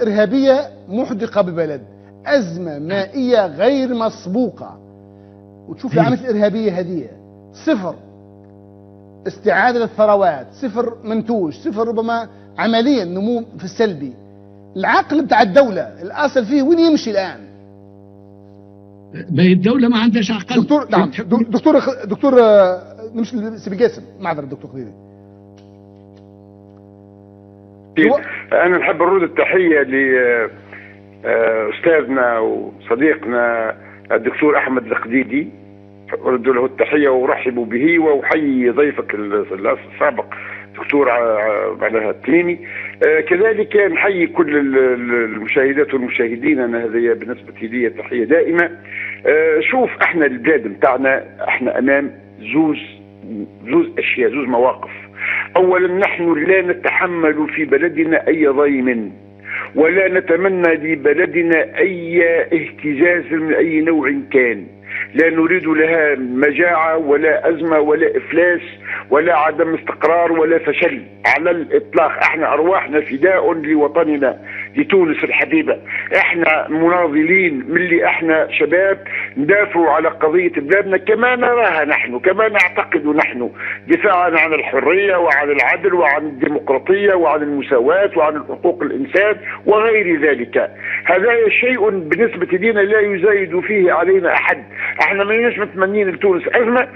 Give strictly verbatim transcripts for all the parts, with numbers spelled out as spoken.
إرهابية محدقة ببلد، أزمة مائية غير مسبوقة، وتشوف العملية الإرهابية هذه صفر استعادة للثروات، صفر منتوج، صفر ربما عمليا نمو في السلبي. العقل بتاع الدولة الأصل فيه وين يمشي الآن؟ ما هي الدولة ما عندهاش عقل. دكتور نعم دكتور دكتور نمشي لسيدي قاسم، معذرة دكتور خليل. أنا نحب نرد التحية لأستاذنا وصديقنا الدكتور أحمد القديدي، أرد له التحية وأرحب به وأحيي ضيفك السابق دكتور على التيمي. كذلك نحيي كل المشاهدات والمشاهدين. أنا هذه بالنسبة لي تحية دائمة. شوف احنا البلاد متاعنا احنا أمام زوز زوز أشياء، زوز مواقف. أولا نحن لا نتحمل في بلدنا أي ضيم، ولا نتمنى لبلدنا أي اهتزاز من أي نوع كان. لا نريد لها مجاعة ولا أزمة ولا إفلاس ولا عدم استقرار ولا فشل على الإطلاق. احنا أرواحنا فداء لوطننا لتونس الحبيبة. احنا مناضلين من اللي احنا شباب ندافعوا على قضية بلادنا كما نراها نحن، كما نعتقد نحن، دفاعا عن الحرية وعن العدل وعن الديمقراطية وعن المساواة وعن حقوق الإنسان وغير ذلك. هذا شيء بالنسبة لنا لا يزايد فيه علينا أحد. احنا ماناش متمنين لتونس أزمة،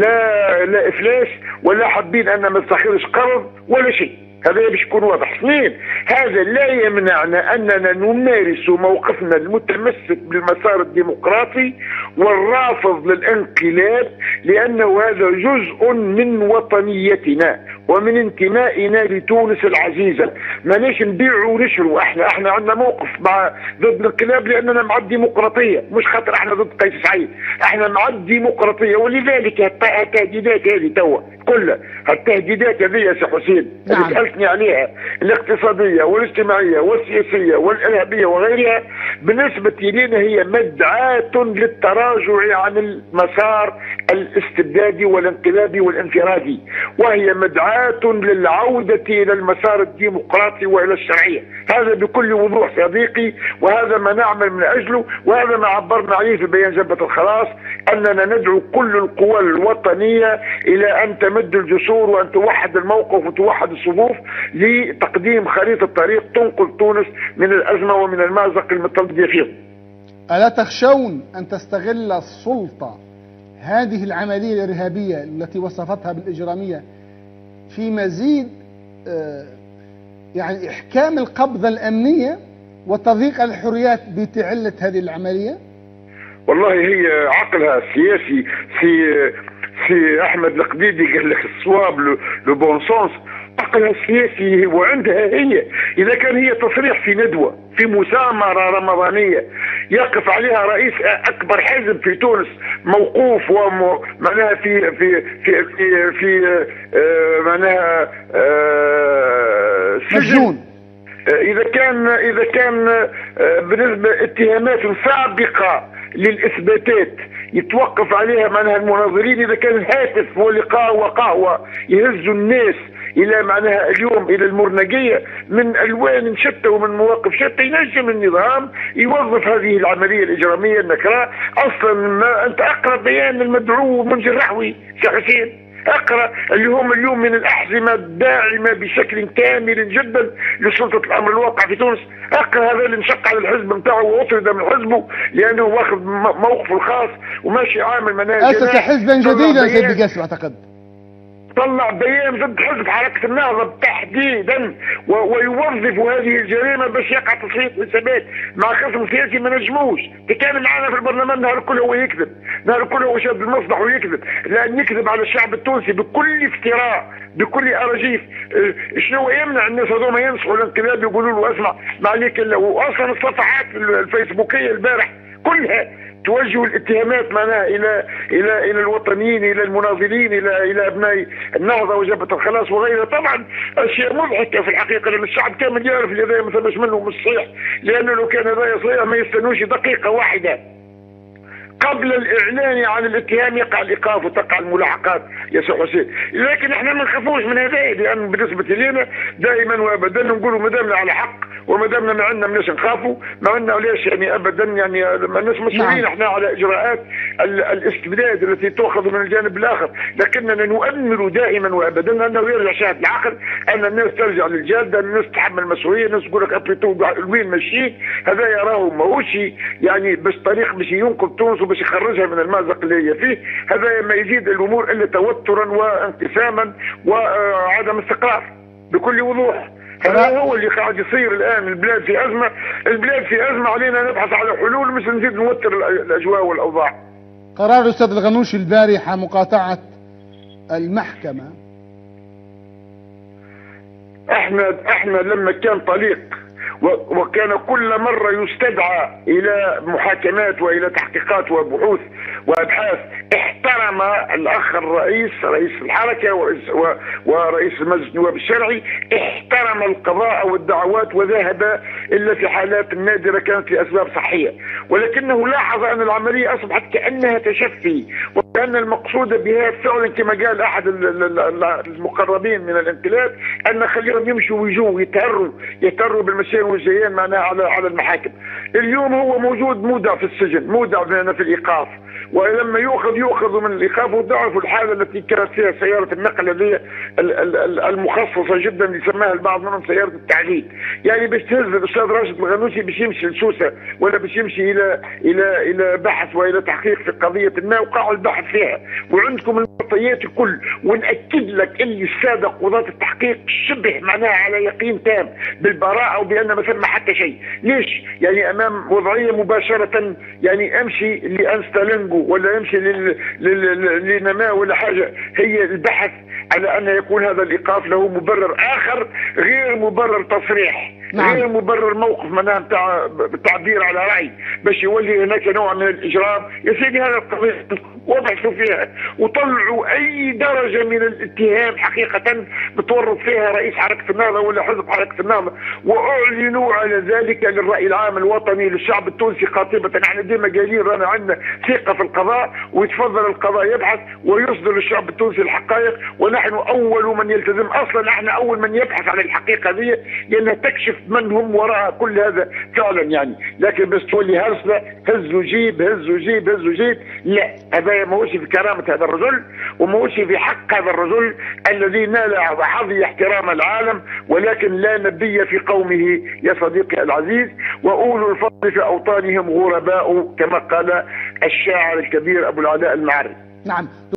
لا لا إفلاس، ولا حابين أن ما نستخرج قرض ولا شيء. هذا باش يكون واضح. اثنين، هذا لا يمنعنا أننا نمارس موقفنا المتمسك بالمسار الديمقراطي والرافض للانقلاب، لأنه هذا جزء من وطنيتنا ومن انتمائنا لتونس العزيزة. ماناش نبيعوا ونشروا. احنا احنا عندنا موقف مع ضد الانقلاب لأننا مع الديمقراطية، مش خاطر احنا ضد قيس سعيد، احنا مع الديمقراطية. ولذلك التهديدات هذه توا كلها، التهديدات هذه يا سي حسين اللي سألتني عليها، الاقتصادية والاجتماعية والسياسية والإرهابية وغيرها، بالنسبة لنا هي مدعاة للتراجع عن المسار الاستبدادي والانقلابي والانفرادي، وهي مدعاة للعودة إلى المسار الديمقراطي وإلى الشرعية. هذا بكل وضوح صديقي، وهذا ما نعمل من أجله، وهذا ما عبرنا عليه في بيان جبهة الخلاص، أننا ندعو كل القوى الوطنية إلى أن تمد الجسور وأن توحد الموقف وتوحد الصفوف لتقديم خريطة طريق تنقذ تونس من الأزمة ومن المأزق المتردد فيه. ألا تخشون أن تستغل السلطة هذه العملية الإرهابية التي وصفتها بالإجرامية في مزيد يعني إحكام القبضة الأمنية وتضييق الحريات بتعلة هذه العملية؟ والله هي عقلها السياسي. في في أحمد القديدي قال لك الصواب لو بون سونس. عقلها السياسي وعندها هي، إذا كان هي تصريح في ندوة في مسامرة رمضانية يقف عليها رئيس أكبر حزب في تونس موقوف ومعناها في في في في, في آه معناها آه سجون. إذا كان إذا كان بالنسبة اتهامات سابقة للإثباتات يتوقف عليها معناها المناظرين، إذا كان الهاتف ولقاء وقهوة يهزوا الناس إلى معناها اليوم إلى المرنقية من ألوان شتى ومن مواقف شتى، ينجم النظام يوظف هذه العملية الإجرامية النكراء. أصلا ما أنت أقرأ بيان المدعو منجي الرحوي سي حسين، اقرا اللي هم اليوم من الاحزمه الداعمه بشكل كامل جدا لسلطه الامر الواقع في تونس. اقرا هذا اللي انشق على الحزب نتاعه واطرد من حزبه لانه واخذ موقفه الخاص وماشي عامل مناهج. اسس حزبا جديدا سيدي قاسم اعتقد. طلع بيان ضد حزب حركه النهضه تحديدا ويوظف هذه الجريمه باش يقع تصفيه حسابات مع خصم سياسي ما نجموش. كان معنا في البرلمان نهار كله هو يكذب، نهار كله هو شاد المصلح ويكذب، لان يكذب على الشعب التونسي بكل افتراء بكل اراجيف. شنو يمنع الناس هذوما ينصحوا الانقلاب يقولوا له اسمع ما عليك الا. واصلا الصفحات الفيسبوكيه البارح كلها توجه الاتهامات معناها الى الى الى الوطنيين، الى المناضلين، الى الى ابناء النهضه وجبهه الخلاص وغيرها. طبعا اشياء مضحكه في الحقيقه، لان الشعب كامل يعرف اللي هذا ما ثبش منه مش صحيح، لانه لو كان هذا صحيح ما يستنوش دقيقه واحده قبل الاعلان عن الاتهام يقع الايقاف وتقع الملاحقات يا سي حسين. لكن احنا ما نخافوش من هذا، لان بالنسبه لنا دائما وابدا نقولوا ما دامنا على حق وما دامنا ما عندنا مناش نخافوا، ما عندنا ليش يعني ابدا يعني ما الناس مسؤولين. نعم. احنا على اجراءات الاستبداد التي تؤخذ من الجانب الاخر، لكننا نؤمل دائما وابدا انه يرجع شاهد العقل، ان الناس ترجع للجاده، الناس تتحمل المسؤوليه، الناس تقول لك ابريتو وين ماشيين. هذا يراه ماهوش يعني باش طريق باش ينقذ تونس وباش يخرجها من المازق اللي هي فيه. هذا ما يزيد الامور الا توترا وانقساما وعدم استقرار بكل وضوح. هذا هو اللي قاعد يصير الان. البلاد في ازمه، البلاد في ازمه، علينا نبحث على حلول مش نزيد نوتر الاجواء والاوضاع. قرار الاستاذ الغنوشي البارحه مقاطعه المحكمه. احنا احنا لما كان طليق وكان كل مرة يستدعى إلى محاكمات وإلى تحقيقات وبحوث وأبحاث، احترم الأخ الرئيس رئيس الحركة ورئيس, ورئيس مجلس النواب الشرعي، احترم القضاء والدعوات وذهب إلا في حالات نادرة كانت لأسباب صحية، ولكنه لاحظ أن العملية أصبحت كأنها تشفي، وكأن المقصود بها فعلا كما قال أحد المقربين من الانقلاب أن خليهم يمشوا ويجوا ويتهروا يتهروا بالمسير والجيان معناها على على المحاكم. اليوم هو موجود مودع في السجن، مودع في الايقاف، ولما يؤخذ يؤخذ من الايقاف. وتعرفوا الحاله التي كانت فيها سياره النقل اللي المخصصه جدا اللي سماها البعض منهم سياره التعليل، يعني باش تهز الاستاذ راشد الغنوشي باش يمشي لسوسه ولا باش يمشي الى الى الى بحث والى تحقيق في قضيه ما، وقعوا البحث فيها وعندكم المعطيات الكل. ونأكد لك اللي الساده قضاة التحقيق شبه معناها على يقين تام بالبراءه وبان ما ثم حتى شيء. ليش؟ يعني امام وضعيه مباشره يعني امشي لانستالينجو ولا يمشي لنما ولا حاجه، هي البحث على ان يكون هذا الايقاف له مبرر اخر غير مبرر تصريح. نعم. غير مبرر موقف معناها بتاع التعبير على راي باش يولي هناك نوع من الاجرام. يا سيدي هذا القضيه وبحثوا فيها وطلعوا اي درجه من الاتهام حقيقه بتورط فيها رئيس حركه النهضه ولا حزب حركه النهضه، واعلنوا على ذلك للراي العام الوطني للشعب التونسي قاطبه. احنا ديما قايلين رانا عندنا ثقه في القضاء، ويتفضل القضاء يبحث ويصدر للشعب التونسي الحقائق، ونحن اول من يلتزم. اصلا احنا اول من يبحث عن الحقيقه هذه لانها تكشف من هم وراء كل هذا فعلا يعني. لكن بس تولي هرسله هز وجيب هز وجيب هز وجيب، لا، هذا ماهوش في كرامه هذا الرجل وماهوش في حق هذا الرجل الذي نال حظي احترام العالم، ولكن لا نبي في قومه يا صديقي العزيز، واولو الفضل في اوطانهم غرباء كما قال الشاعر الكبير ابو العلاء المعري. نعم.